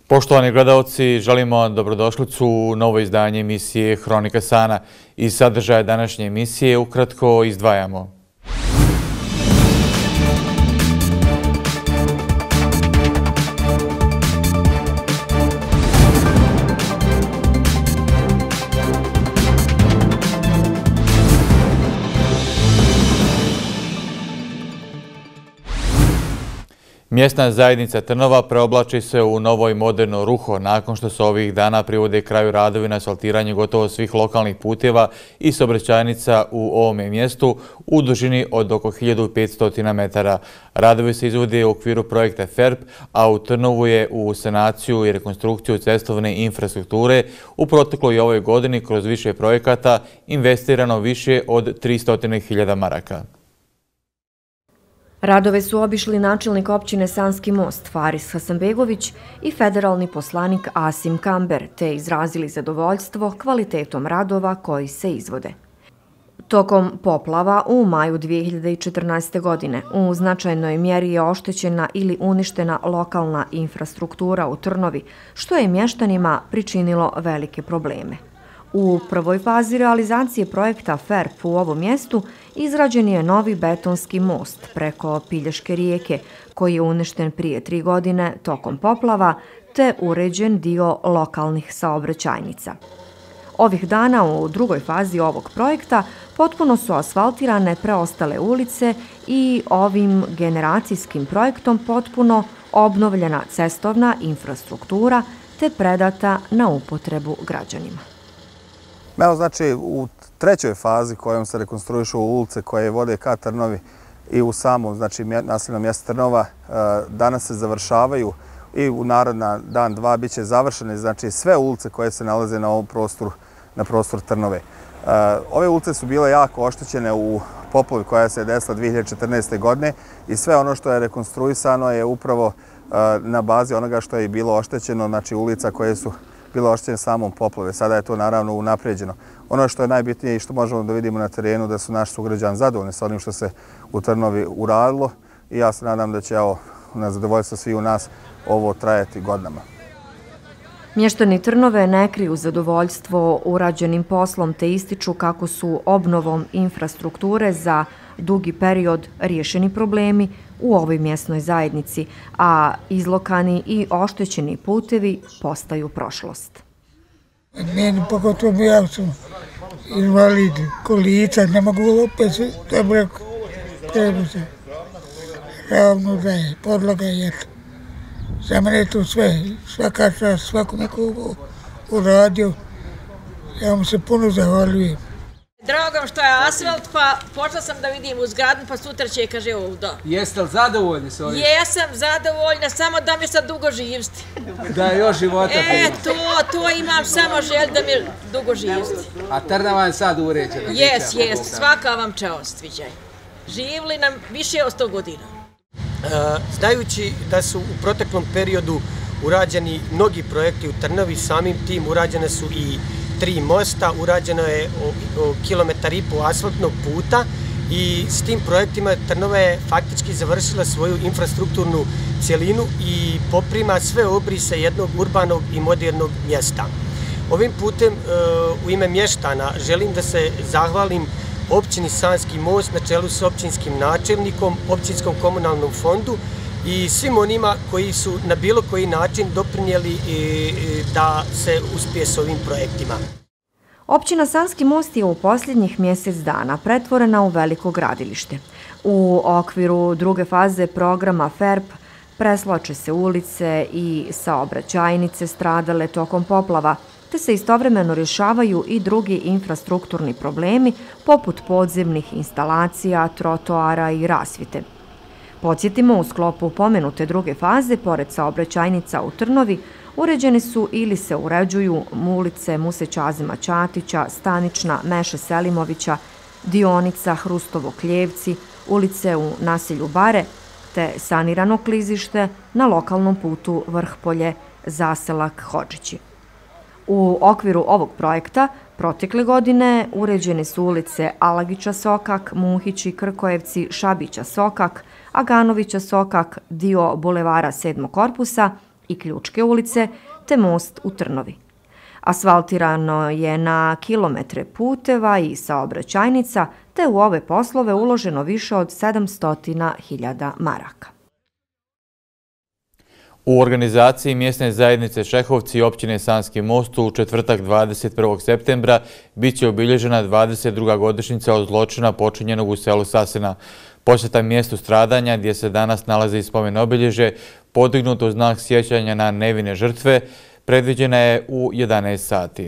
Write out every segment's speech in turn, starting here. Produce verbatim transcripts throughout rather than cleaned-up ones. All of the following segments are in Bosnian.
Poštovani gledalci, želimo dobrodošlicu u novo izdanje emisije Hronika Sana. Iz sadržaja današnje emisije ukratko izdvajamo. Mjesna zajednica Trnova preoblači se u novo i moderno ruho nakon što se ovih dana privode kraju radovi na asfaltiranju gotovo svih lokalnih puteva i saobraćajnica u ovome mjestu u dužini od oko hiljadu petsto metara. Radovi se izvode u okviru projekta F E R P, a u Trnovu je u sanaciju i rekonstrukciju cestovne infrastrukture u protekloj ovoj godini kroz više projekata investirano više od tristo hiljada maraka. Radove su obišli načelnik općine Sanski Most Faris Hasanbegović i federalni poslanik Asim Kamber, te izrazili zadovoljstvo kvalitetom radova koji se izvode. Tokom poplava u maju dvije hiljade četrnaeste. godine u značajnoj mjeri je oštećena ili uništena lokalna infrastruktura u Trnovi, što je mještanima pričinilo velike probleme. U prvoj fazi realizacije projekta F E R P u ovom mjestu izrađen je novi betonski most preko Pilješke rijeke, koji je uništen prije tri godine tokom poplava, te uređen dio lokalnih saobraćajnica. Ovih dana u drugoj fazi ovog projekta potpuno su asfaltirane preostale ulice i ovim generacijskim projektom potpuno obnovljena cestovna infrastruktura te predata na upotrebu građanima. Evo, znači, u trećoj fazi kojom se rekonstruišu ulice koje vode ka Trnovi i u samom, znači, naseljnom mjestu Trnova, danas se završavaju i u naredna dan dva bit će završene, znači, sve ulice koje se nalaze na ovom prostoru, na prostoru Trnove. Ove ulice su bile jako oštećene u poplavi koja se desila dvije hiljade četrnaeste. godine i sve ono što je rekonstruisano je upravo na bazi onoga što je bilo oštećeno, znači, ulica koje su bilo oštećene samom poplave. Sada je to naravno unapređeno. Ono što je najbitnije i što možemo da vidimo na terenu da su naši sugrađani zadovoljni sa onim što se u Trnovi uradilo i ja se nadam da će, evo, na zadovoljstvo svi u nas ovo trajati godinama. Mještani Trnove ne kriju zadovoljstvo urađenim poslom te ističu kako su obnovom infrastrukture za dugi period riješeni problemi u ovoj mjesnoj zajednici, a izlokani i oštećeni putevi postaju prošlost. Meni pogotovo ja sam invalid, kolica, ne mogu opet se dobro prebuze. Ravno da je, podloga je. Za mene je to sve, svaka čast, svakome ko uradio, ja mu se puno zahvaljujem. Drago što je asfalt, pa počela sam da vidim u zgradu, pa sutra će, kaže, ovdje. Jeste li zadovoljni s ovim? Jesam zadovoljna, samo da mi sad dugo živsti. Da je još života. E, to, to imam samo želj da mi dugo živsti. A Trnava je sad uređena? Jes, jes, svaka vam čast, viđaj. Živili nam više od sto godina. Znajući da su u proteklom periodu urađeni mnogi projekti u Trnovi, samim tim urađene su i tri mosta, urađeno je o kilometar i po asfaltnog puta i s tim projektima Trnova je faktički završila svoju infrastrukturnu cijelinu i poprima sve obrise jednog urbanog i modernog mjesta. Ovim putem u ime mještana želim da se zahvalim općini Sanski Most na čelu s općinskim načelnikom, općinskom komunalnom fondu i svim onima koji su na bilo koji način doprinijeli da se uspije s ovim projektima. Općina Sanski Most je u posljednjih mjesec dana pretvorena u veliko gradilište. U okviru druge faze programa F E R P presloče se ulice i saobraćajnice stradale tokom poplava, te se istovremeno rješavaju i drugi infrastrukturni problemi poput podzemnih instalacija, trotoara i rasvjete. Podsjetimo, u sklopu pomenute druge faze, pored saobraćajnica u Trnovi, uređene su ili se uređuju ulice Muse Ćazima Ćatića, Stanična, Meše Selimovića, dionica Hrustovo-Kljevci, ulice u naselju Bare, te sanirano klizište na lokalnom putu Vrhpolje, zaselak Hodžići. U okviru ovog projekta protekle godine uređene su ulice Alagića Sokak, Muhići, Krkojevci, Šabića Sokak, Aganovića Sokak, dio bulevara sedmog korpusa, i Ključke ulice, te most u Trnovi. Asfaltirano je na kilometre puteva i saobraćajnica, te u ove poslove uloženo više od sedamsto hiljada maraka. U organizaciji mjesne zajednice Šehovci i općine Sanski Most u četvrtak dvadeset prvog septembra bit će obilježena dvadeset druga godišnjica od zločina počinjenog u selu Sasina. Posjeta mjestu stradanja, gdje se danas nalazi spomen obilježe, podignuto u znak sjećanja na nevine žrtve, predviđena je u jedanaest sati.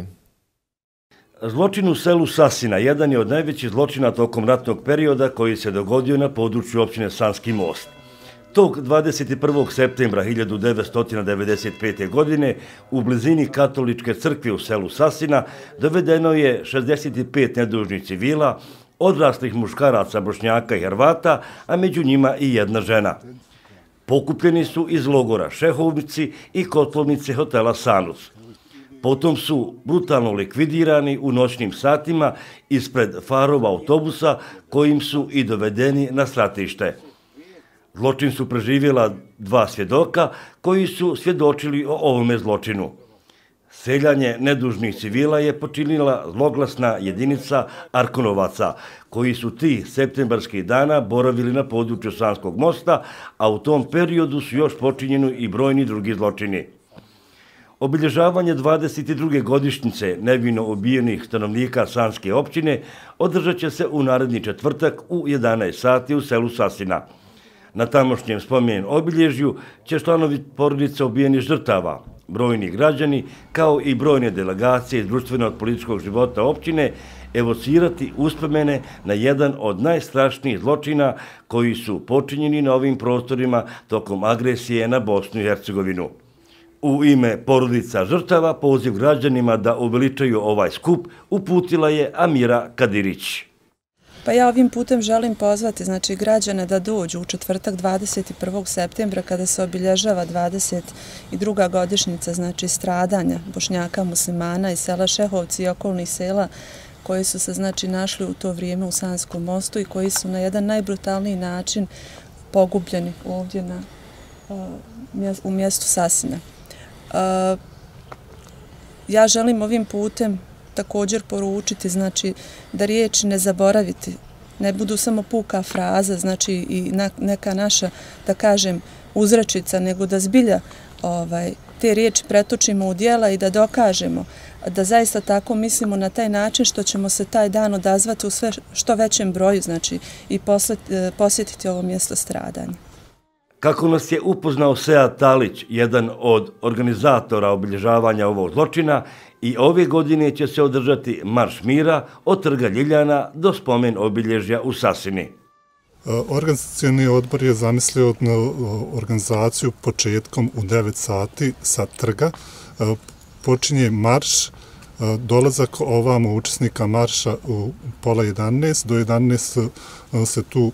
Zločin u selu Sasina jedan je od najvećih zločina tokom ratnog perioda koji se dogodio na području općine Sanski Most. Tog dvadeset prvog septembra hiljadu devetsto devedeset pete. godine u blizini katoličke crkve u selu Sasina dovedeno je šezdeset pet nedužnih civila, odraslih muškaraca, Bošnjaka i Hrvata, a među njima i jedna žena. Pokupljeni su iz logora Šehovnici i kotlovnice hotela Sanus. Potom su brutalno likvidirani u noćnim satima ispred farova autobusa kojim su i dovedeni na stratište. Zločin su preživjela dva svjedoka koji su svjedočili o ovome zločinu. Seljanje nedužnih civila je počinila zloglasna jedinica Arkonovaca, koji su ti septembarskih dana boravili na području Sanskog mosta, a u tom periodu su još počinjeni i brojni drugi zločini. Obilježavanje dvadeset druge godišnjice nevino ubijenih stanovnika Sanske općine održat će se u naredni četvrtak u jedanaest sati u selu Sasina. Na tamošnjem spomen obilježju će članovi porodice ubijenih žrtava, brojni građani, kao i brojne delegacije iz društvenog političkog života općine, evocirati uspomene na jedan od najstrašnijih zločina koji su počinjeni na ovim prostorima tokom agresije na Bosnu i Hercegovinu. U ime porodica žrtava poziv građanima da uveličaju ovaj skup uputila je Amira Kadirić. Pa ja ovim putem želim pozvati znači, građane da dođu u četvrtak dvadeset prvog septembra kada se obilježava dvadeset druga godišnjica znači, stradanja Bošnjaka muslimana iz sela Šehovci i okolnih sela koji su se znači, našli u to vrijeme u Sanskom mostu i koji su na jedan najbrutalniji način pogubljeni ovdje na, u mjestu Sasina. Ja želim ovim putem također poručiti znači, da riječi ne zaboraviti, ne budu samo puka fraza, znači i neka naša, da kažem, uzrečica, nego da zbilja ovaj, te riječi pretočimo u djela i da dokažemo da zaista tako mislimo na taj način što ćemo se taj dan odazvati u sve što većem broju, znači i posjetiti ovo mjesto stradanja. Kako nas je upoznao Sead Talić, jedan od organizatora obilježavanja ovog zločina, i ove godine će se održati Marš mira od Trga Ljiljana do spomen obilježja u Sasini. Organizacioni odbor je zamislio organizaciju početkom u devet sati sa trga. Počinje marš, dolazak ovamo učesnika marša u pola jedanaest, do jedanaest se tu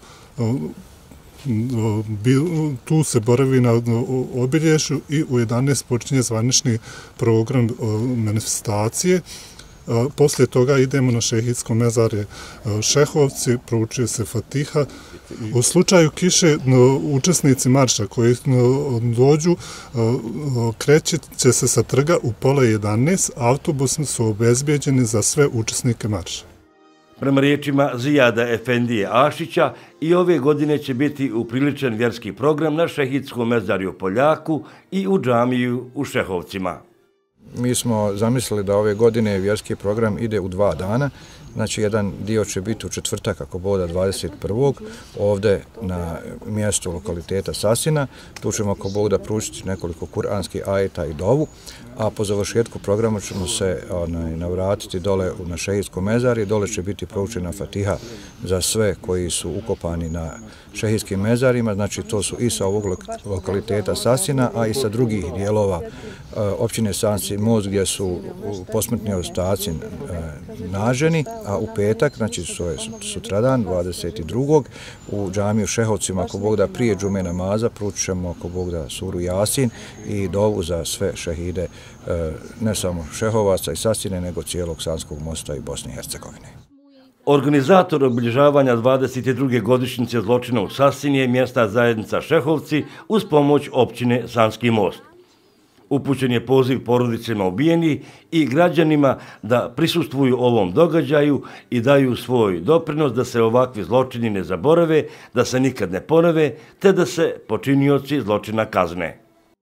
tu se boravi na obilježju i u jedanaest počinje zvanični program manifestacije. Poslije toga idemo na šehidsko mezarje Šehovci, proučuje se Fatiha. U slučaju kiše učesnici marša koji dođu kreće će se sa trga u pola jedanaest, autobusi su obezbijeđeni za sve učesnike marša. Prema riječima Zijada Efendije Ašića, i ove godine će biti upriličen vjerski program na šehidskom mezarju Poljaku i u džamiju u Šehovcima. Mi smo zamislili da ove godine vjerski program ide u dva dana. Znači, jedan dio će biti u četvrtak, ako boda dvadeset prvog ovdje na mjestu lokaliteta Sasina. Tu ćemo, ako Bog da, proučiti nekoliko kuranskih ajeta i dovu, a po završetku programa ćemo se onaj, navratiti dole na šehidsko mezarje. Dole će biti proučena Fatiha za sve koji su ukopani na šehidskim mezarima. Znači, to su i sa ovog lokaliteta Sasina, a i sa drugih dijelova općine Sanski Most gdje su posmrtni ostaci naženi, a u petak, znači sutradan, dvadeset drugog u džamiju Šehovcima, ako Bog da, prije džume namaza, proučit ćemo, ako Bog da, suru Jasin i dovu za sve šehide, ne samo Šehovaca i Sasine, nego cijelog Sanskog mosta i Bosne i Hercegovine. Organizator obilježavanja dvadeset druge godišnjice zločina u Sasini je mjesna zajednica Šehovci uz pomoć općine Sanski Most. Upućen je poziv porodicama ubijenih i građanima da prisustvuju ovom događaju i daju svoj doprinos da se ovakvi zločini ne zaborave, da se nikad ne ponove, te da se počinioci zločina kazne.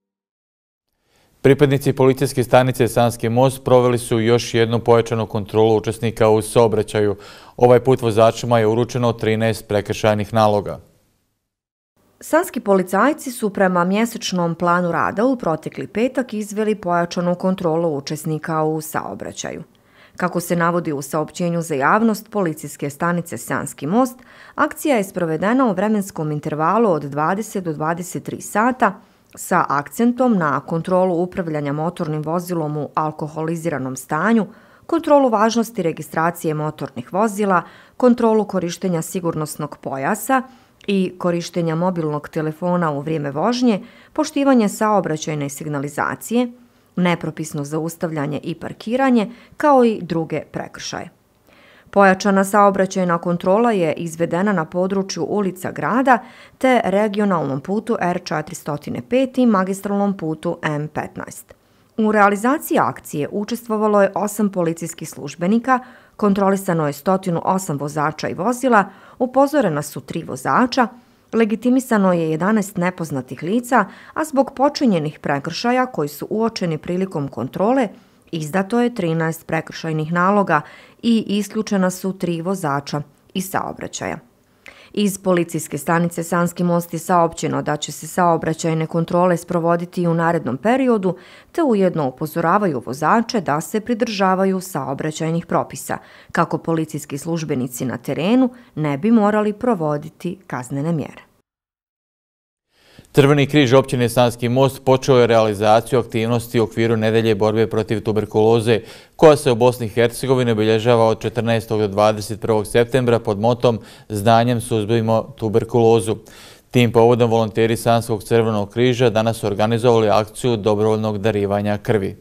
Pripadnici policijske stanice Sanski most proveli su još jednu pojačanu kontrolu učesnika u saobraćaju. Ovaj put vozačima je uručeno trinaest prekršajnih naloga. Sanski policajci su prema mjesečnom planu rada u protekli petak izveli pojačanu kontrolu učesnika u saobraćaju. Kako se navodi u saopćenju za javnost policijske stanice Sanski most, akcija je sprovedena u vremenskom intervalu od dvadeset do dvadeset tri sata sa akcentom na kontrolu upravljanja motornim vozilom u alkoholiziranom stanju, kontrolu važnosti registracije motornih vozila, kontrolu korištenja sigurnosnog pojasa i korištenja mobilnog telefona u vrijeme vožnje, poštivanje saobraćajne signalizacije, nepropisno zaustavljanje i parkiranje, kao i druge prekršaje. Pojačana saobraćajna kontrola je izvedena na području ulica grada te regionalnom putu R četiristo pet i magistralnom putu M petnaest. U realizaciji akcije učestvovalo je osam policijskih službenika, kontrolisano je sto osam vozača i vozila, upozorena su tri vozača, legitimisano je jedanaest nepoznatih lica, a zbog počinjenih prekršaja koji su uočeni prilikom kontrole, izdato je trinaest prekršajnih naloga i isključena su tri vozača iz saobraćaja. Iz policijske stanice Sanski most je saopćeno da će se saobraćajne kontrole sprovoditi i u narednom periodu, te ujedno upozoravaju vozače da se pridržavaju saobraćajnih propisa, kako policijski službenici na terenu ne bi morali provoditi kaznene mjere. Crveni križ općine Sanski most počeo je realizaciju aktivnosti u okviru nedelje borbe protiv tuberkuloze, koja se u Bosni i Hercegovini obilježava od četrnaestog do dvadeset prvog septembra pod motom Znanjem suzbijmo tuberkulozu. Tim povodom volonteri Sanskog crvenog križa danas su organizovali akciju dobrovoljnog darivanja krvi.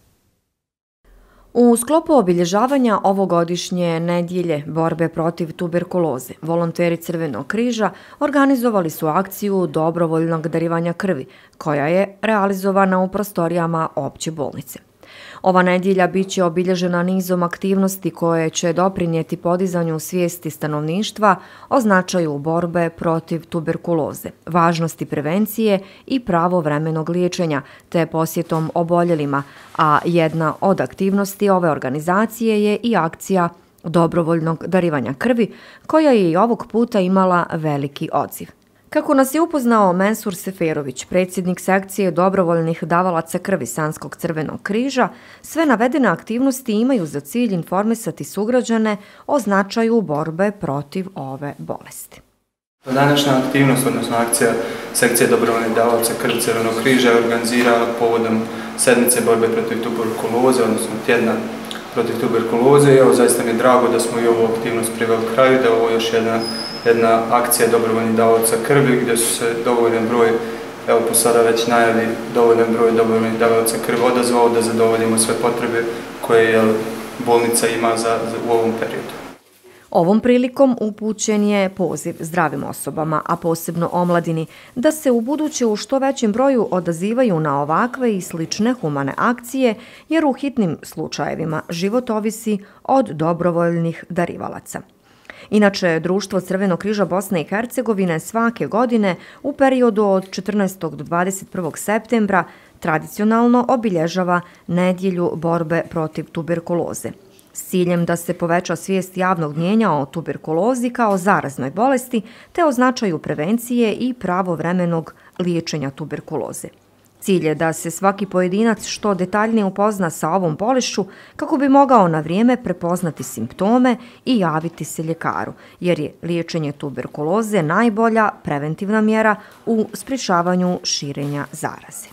U sklopu obilježavanja ovogodišnje nedjelje borbe protiv tuberkuloze, volonteri Crvenog križa organizovali su akciju dobrovoljnog darivanja krvi, koja je realizovana u prostorijama opće bolnice. Ova nedjelja bit će obilježena nizom aktivnosti koje će doprinijeti podizanju svijesti stanovništva o značaju borbe protiv tuberkuloze, važnosti prevencije i pravovremenog liječenja, te posjetom oboljelima, a jedna od aktivnosti ove organizacije je i akcija dobrovoljnog darivanja krvi, koja je i ovog puta imala veliki odziv. Kako nas je upoznao Mensur Seferović, predsjednik sekcije dobrovoljnih davalaca krvi Sanskog crvenog križa, sve navedene aktivnosti imaju za cilj informisati sugrađane o značaju borbe protiv ove bolesti. Današnja aktivnost, odnosno akcija sekcije dobrovoljnih davalaca krvi Crvenog križa je organizirana povodom sedmice borbe protiv tuberkuloze, odnosno tjedna protiv tuberkuloze. I evo, zaista mi je drago da smo i ovu aktivnost priveli kraju, da je ovo još jedna jedna akcija dobrovoljnih davalaca krvi gdje su se dovoljan broj, evo po sada već najavi, dovoljan broj dobrovoljnih davalaca krvi odazvao da zadovoljimo sve potrebe koje jel, bolnica ima za, za, u ovom periodu. Ovom prilikom upućen je poziv zdravim osobama, a posebno omladini, da se u buduće u što većem broju odazivaju na ovakve i slične humane akcije, jer u hitnim slučajevima život ovisi od dobrovoljnih darivalaca. Inače, Društvo Crvenog križa Bosne i Hercegovine svake godine u periodu od četrnaestog do dvadeset prvog septembra tradicionalno obilježava nedjelju borbe protiv tuberkuloze, s ciljem da se poveća svijest javnog mnijenja o tuberkulozi kao zaraznoj bolesti te o značaju prevencije i pravovremenog liječenja tuberkuloze. Cilj je da se svaki pojedinac što detaljnije upozna sa ovom bolešću kako bi mogao na vrijeme prepoznati simptome i javiti se ljekaru, jer je liječenje tuberkuloze najbolja preventivna mjera u sprječavanju širenja zaraze.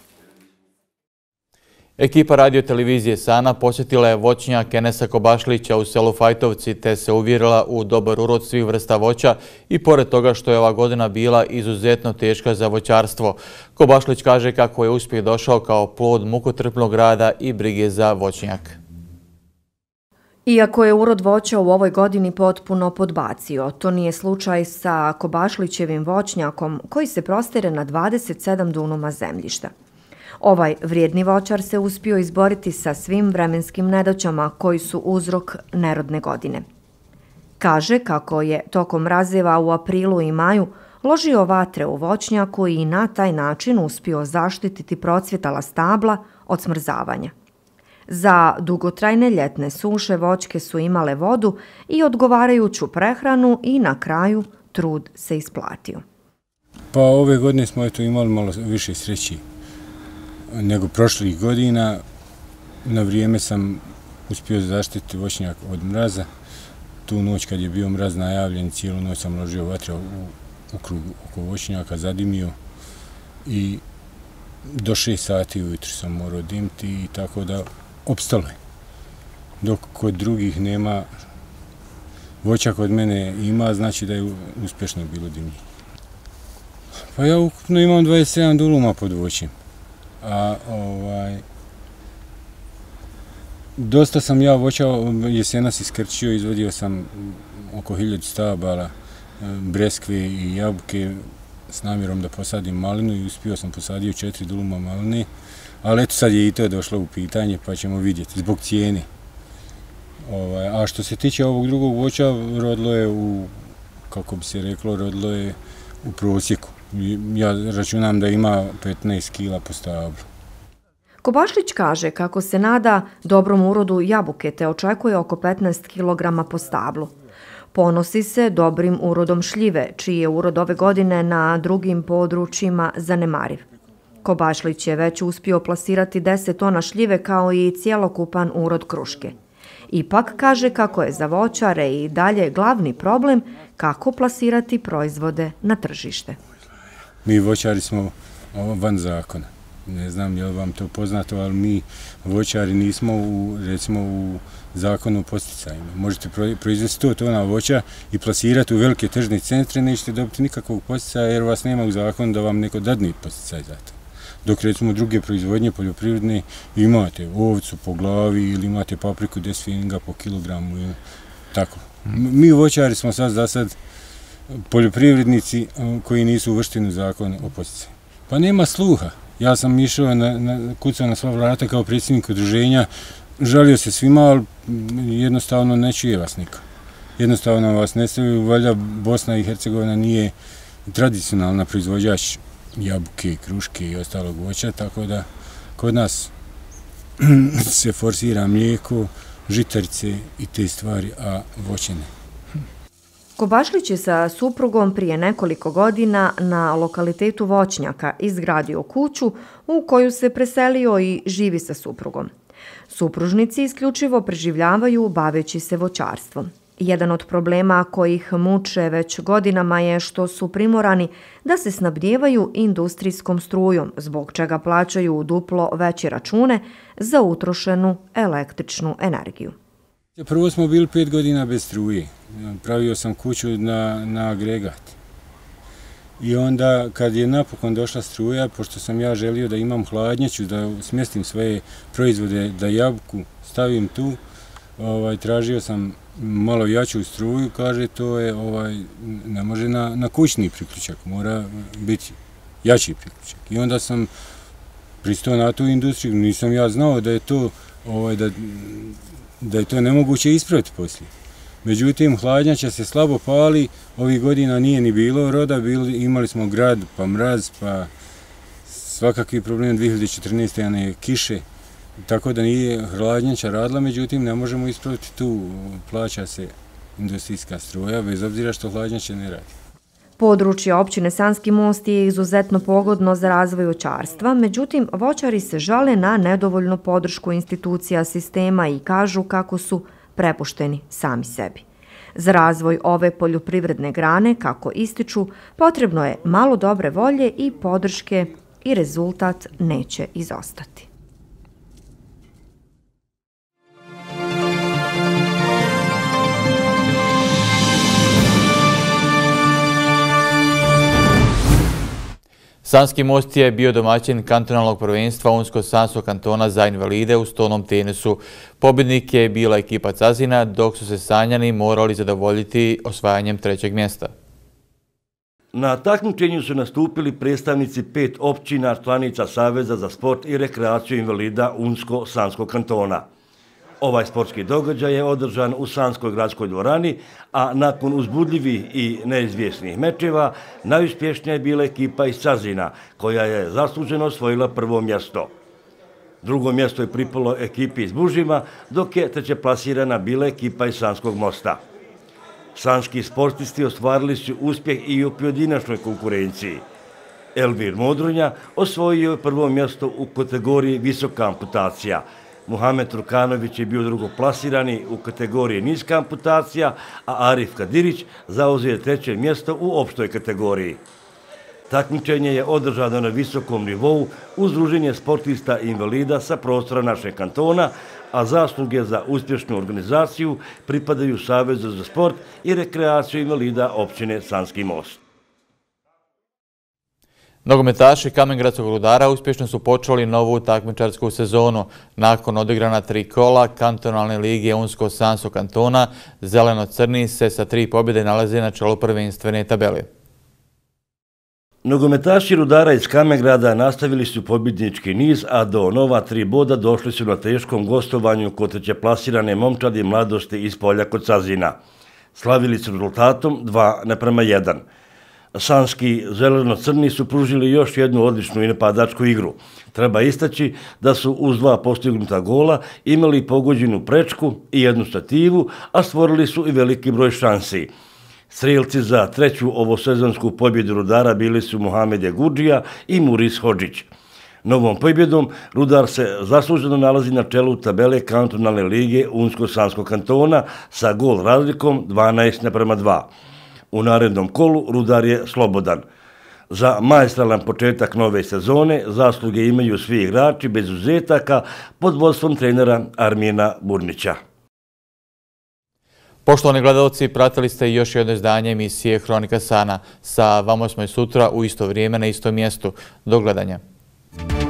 Ekipa radio televizije Sana posjetila je voćnjak Enesa Kobašlića u selu Fajtovci te se uvjerila u dobar urod svih vrsta voća i pored toga što je ova godina bila izuzetno teška za voćarstvo. Kobašlić kaže kako je uspjeh došao kao plod mukotrpnog rada i brige za voćnjak. Iako je urod voća u ovoj godini potpuno podbacio, to nije slučaj sa Kobašlićevim voćnjakom koji se prostire na dvadeset sedam dunuma zemljišta. Ovaj vrijedni voćar se uspio izboriti sa svim vremenskim nedaćama koji su uzrok nerodne godine. Kaže kako je tokom mrazeva u aprilu i maju ložio vatre u voćnjaku i na taj način uspio zaštititi procvjetala stabla od smrzavanja. Za dugotrajne ljetne suše voćke su imale vodu i odgovarajuću prehranu i na kraju trud se isplatio. Pa ove godine smo eto imali malo više sreći nego prošlih godina. Na vrijeme sam uspio zaštititi voćnjak od mraza. Tu noć kad je bio mraz najavljen, cijelu noć sam ložio vatre u, u krug oko voćnjaka, zadimio i do šest sati ujutro sam morao dimiti i tako da opstalo je. Dok kod drugih nema, voća kod mene ima, znači da je uspješno bilo dimljenje. Pa ja ukupno imam dvadeset sedam duluma pod voćem, a ovaj, dosta sam ja voća jesenas iskrčio, izvodio sam oko hiljadu stabala, breskve i jabuke s namjerom da posadim malinu i uspio sam posadio četiri duluma maline, ali eto sad je i to došlo u pitanje pa ćemo vidjeti zbog cijene. Ovaj, a što se tiče ovog drugog voća, rodilo je u, kako bi se reklo, rodilo je u prosjeku. Ja računam da ima petnaest kila po stablu. Kobašlić kaže kako se nada dobrom urodu jabuke te očekuje oko petnaest kilograma po stablu. Ponosi se dobrim urodom šljive, čiji je urod ove godine na drugim područjima zanemariv. Kobašlić je već uspio plasirati deset tona šljive kao i cjelokupan urod kruške. Ipak kaže kako je za voćare i dalje glavni problem kako plasirati proizvode na tržište. Mi voćari smo van zakona. Ne znam je li vam to poznato, ali mi voćari nismo u, recimo, u zakonu o posticajima. Možete proizvesti sto tona voća i plasirati u velike tržne centre, nećete dobiti nikakvog posticaja jer vas nema u zakonu da vam neko dadne posticaj za to. Dok recimo druge proizvodnje poljoprivredne imate ovcu po glavi ili imate papriku deset fininga po kilogramu ili tako. Mi voćari smo sad za sad poljoprivrednici koji nisu uvršteni u zakon o posticaju. Pa nema sluha. Ja sam išao na, na kucao na sva vrata kao predsjednik udruženja, žalio se svima, ali jednostavno ne čuje vas niko. Jednostavno vas ne stavljaju, valjda Bosna i Hercegovina nije tradicionalna proizvođač jabuke, kruške i ostalog voća, tako da kod nas se forsira mlijeko, žitarice i te stvari, a voće ne. Kobašlić je sa suprugom prije nekoliko godina na lokalitetu Voćnjaka izgradio kuću u koju se preselio i živi sa suprugom. Supružnici isključivo preživljavaju baveći se voćarstvom. Jedan od problema koji ih muče već godinama je što su primorani da se snabdijevaju industrijskom strujom, zbog čega plaćaju duplo veće račune za utrošenu električnu energiju. Prvo smo bili pet godina bez struje. Pravio sam kuću na, na agregat. I onda kad je napokon došla struja, pošto sam ja želio da imam hladnjaču, da smjestim svoje proizvode, da jabuku stavim tu, ovaj, tražio sam malo jaču struju, kaže to je, ovaj, ne može na, na kućni priključak, mora biti jači priključak. I onda sam pristao na tu industriju, nisam ja znao da je to, ovaj, da, da je to nemoguće ispraviti poslije. Međutim, hladnjača se slabo pali, ovih godina nije ni bilo roda, bili, imali smo grad, pa mraz, pa svakakvi problem dvije hiljade četrnaeste. ane kiše, tako da nije hladnjača radila, međutim ne možemo ispraviti tu, plaća se industrijska struja, bez obzira što hladnjača ne radi. Područje općine Sanski Most je izuzetno pogodno za razvoj voćarstva, međutim voćari se žale na nedovoljnu podršku institucija sistema i kažu kako su prepušteni sami sebi. Za razvoj ove poljoprivredne grane, kako ističu, potrebno je malo dobre volje i podrške i rezultat neće izostati. Sanski Most je bio domaćin kantonalnog prvenstva Unsko-Sanskog kantona za invalide u stolnom tenisu. Pobjednik je bila ekipa Cazina, dok su se Sanjani morali zadovoljiti osvajanjem trećeg mjesta. Na takmičenju su nastupili predstavnici pet općina članica Saveza za sport i rekreaciju invalida Unsko-Sanskog kantona. Ovaj sportski događaj je održan u Sanskoj gradskoj dvorani, a nakon uzbudljivih i neizvjesnih mečeva najuspješnija je bila ekipa iz Cazina, koja je zasluženo osvojila prvo mjesto. Drugo mjesto je pripalo ekipi iz Bužima, dok je treće plasirana bila ekipa iz Sanskog mosta. Sanski sportisti ostvarili su uspjeh i u pojedinačnoj konkurenciji. Elvir Modronja osvojio je prvo mjesto u kategoriji visoka amputacija. Muhamed Rukanović je bio drugoplasirani u kategoriji niska amputacija, a Arif Kadirić zauzeo je treće mjesto u opštoj kategoriji. Takmičenje je održano na visokom nivou uz druženje sportista i invalida sa prostora našeg kantona, a zasluge za uspješnu organizaciju pripadaju Savezu za sport i rekreaciju invalida općine Sanski most. Nogometaši Kamengradskog Rudara uspješno su počeli novu takmičarsku sezonu. Nakon odigrana tri kola kantonalne lige Unsko-Sanskog kantona, zeleno-crni se sa tri pobjede nalaze na čelu prvenstvene tabele. Nogometaši Rudara iz Kamegrada nastavili su pobjednički niz, a do nova tri boda došli su na teškom gostovanju kod treće plasirane momčadi mladosti iz polja kod Cazina. Slavili su rezultatom dva naprema jedan. Sanski zeleno-crni su pružili još jednu odličnu i napadačku igru. Treba istaći da su uz dva postignuta gola imali pogođenu prečku i jednu stativu, a stvorili su i veliki broj šansi. Strelci za treću ovosezonsku pobjedu Rudara bili su Mohamed Jagudžija i Muris Hodžić. Novom pobjedom Rudar se zasluženo nalazi na čelu tabele kantonalne lige Unsko-Sanskog kantona sa gol razlikom dvanaest naprema dva. U narednom kolu Rudar je slobodan. Za maestralan početak nove sezone zasluge imaju svi igrači bez izuzetaka pod vodstvom trenera Armina Burnića. Poštovani gledalci, pratili ste još jedno izdanje emisije Hronika Sana. Sa vama smo i sutra u isto vrijeme na istom mjestu. Do gledanja.